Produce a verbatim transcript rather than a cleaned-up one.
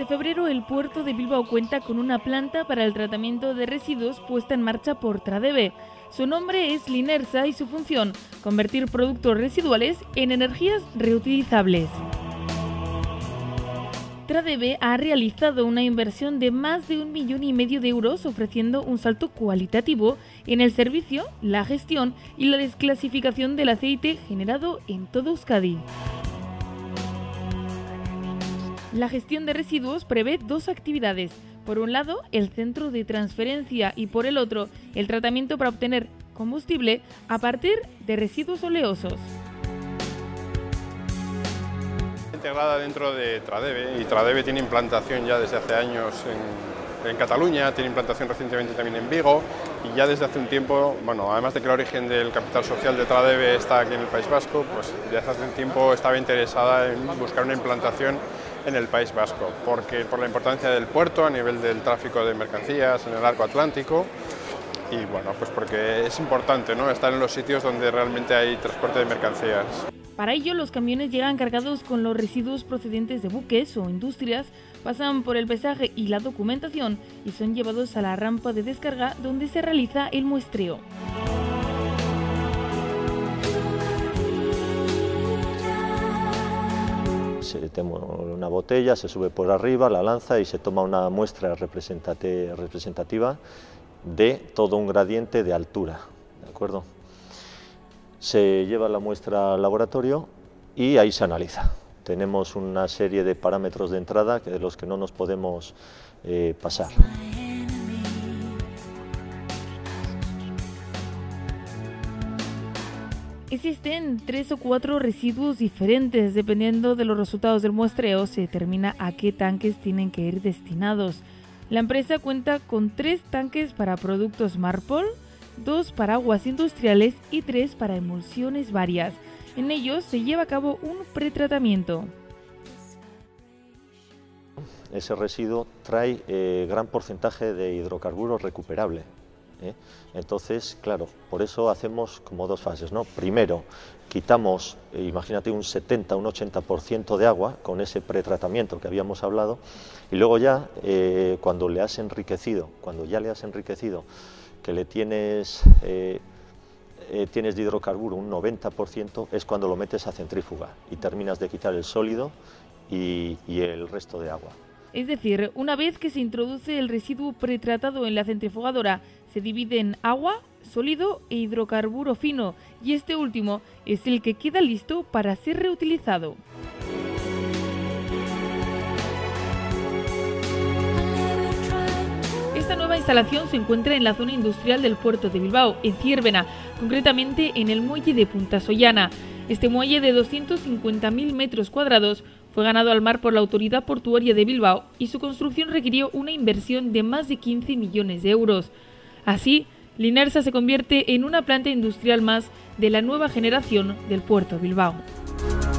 Desde febrero, el puerto de Bilbao cuenta con una planta para el tratamiento de residuos puesta en marcha por Tradebe. Su nombre es Linersa y su función, convertir productos residuales en energías reutilizables. Tradebe ha realizado una inversión de más de un millón y medio de euros, ofreciendo un salto cualitativo en el servicio, la gestión y la desclasificación del aceite generado en todo Euskadi. La gestión de residuos prevé dos actividades. Por un lado, el centro de transferencia y por el otro, el tratamiento para obtener combustible a partir de residuos oleosos. Integrada dentro de Tradebe, y Tradebe tiene implantación ya desde hace años en, en Cataluña, tiene implantación recientemente también en Vigo, y ya desde hace un tiempo, bueno, además de que el origen del capital social de Tradebe está aquí en el País Vasco, pues ya hace un tiempo estaba interesada en buscar una implantación en el País Vasco, porque por la importancia del puerto a nivel del tráfico de mercancías en el arco atlántico, y bueno, pues porque es importante, ¿no?, estar en los sitios donde realmente hay transporte de mercancías. Para ello, los camiones llegan cargados con los residuos procedentes de buques o industrias, pasan por el pesaje y la documentación y son llevados a la rampa de descarga donde se realiza el muestreo. Se toma una botella, se sube por arriba, la lanza y se toma una muestra representativa de todo un gradiente de altura, ¿de acuerdo? Se lleva la muestra al laboratorio y ahí se analiza. Tenemos una serie de parámetros de entrada de los que no nos podemos eh, pasar. Existen tres o cuatro residuos diferentes. Dependiendo de los resultados del muestreo, se determina a qué tanques tienen que ir destinados. La empresa cuenta con tres tanques para productos Marpol, dos para aguas industriales y tres para emulsiones varias. En ellos se lleva a cabo un pretratamiento. Ese residuo trae eh, gran porcentaje de hidrocarburos recuperable. ¿eh? Entonces, claro, por eso hacemos como dos fases, ¿no? Primero, quitamos, eh, imagínate, un setenta, un ochenta por ciento de agua con ese pretratamiento que habíamos hablado, y luego ya, eh, cuando le has enriquecido, cuando ya le has enriquecido, que le tienes, eh, eh, tienes de hidrocarburo un noventa por ciento, es cuando lo metes a centrífuga y terminas de quitar el sólido y, y el resto de agua. Es decir, una vez que se introduce el residuo pretratado en la centrifugadora, se divide en agua, sólido e hidrocarburo fino, y este último es el que queda listo para ser reutilizado. Esta nueva instalación se encuentra en la zona industrial del puerto de Bilbao, en Zierbena, concretamente en el muelle de Punta Sollana. Este muelle de doscientos cincuenta mil metros cuadrados fue ganado al mar por la Autoridad Portuaria de Bilbao y su construcción requirió una inversión de más de quince millones de euros. Así, Linersa se convierte en una planta industrial más de la nueva generación del puerto de Bilbao.